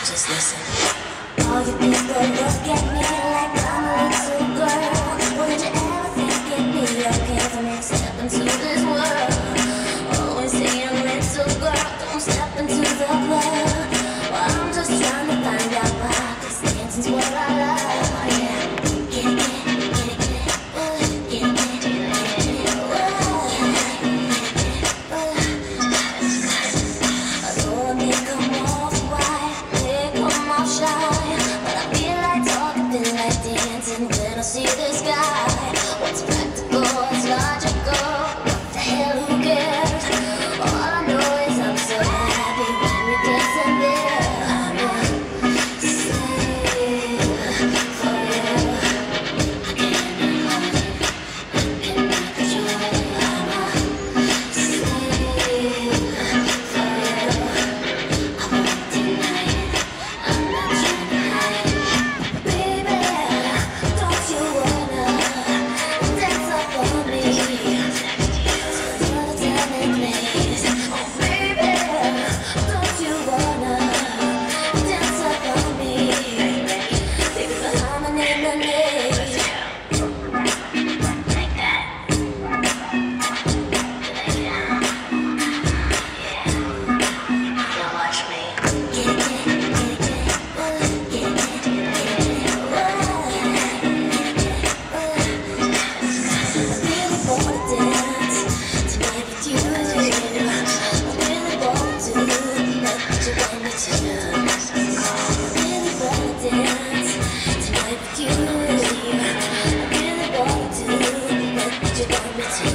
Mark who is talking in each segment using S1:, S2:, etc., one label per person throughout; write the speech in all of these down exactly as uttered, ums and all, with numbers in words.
S1: Just listen. All you people look at me like I'm a little girl. Would you ever think it'd be okay for me to step into this world? Always saying, little girl, don't step into the club. Well, I'm just trying to find out why, 'cause dancing's what I love. Yeah. Get it, get it, get it, get it. Uh, get it, get it, get it, get it. Uh, although I may come off white, may come off shy, but I feel like talking, feel like dancing when I see this guy. What's practical, what's logical, what the hell, who cares? All I know is I'm so happy when you're dancing there. I'm a slave for you. I cannot hold it, cannot control it. I'm a slave for you. I won't deny it, I'm not trying to hide it. Baby, don't you wanna dance up on me? Another time and place. Oh baby, don't you wanna dance up on me? Baby, the harmony in the name. Like that. Now watch me. Get it, get it, get it, get it. Uh, get it, get it, get it, get it. Uh, I really wanna dance tonight with you. I really wanna do what you want me to. I really wanna dance tonight with you. I really wanna do what you want me to.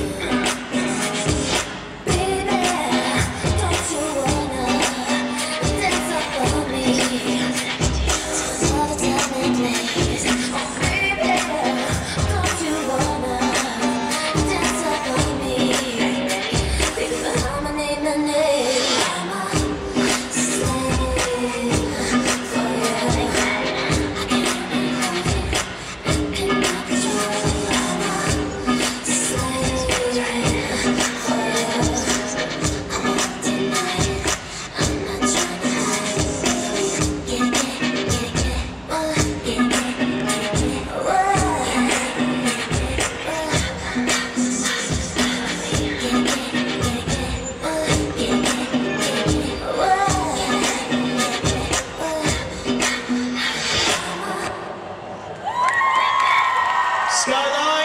S1: Baby, don't you wanna dance up on me? Another time and place. Oh baby, don't you wanna dance up on me? Baby, but I'm a name and name. I'm a slave for you. I cannot hold it, cannot control it. I'm a slave for you. I won't deny it, I'm not trying to hide it. Get it, get it, get it, get it. Uh, get it, get it, get it, get it. Uh,
S2: Skyline!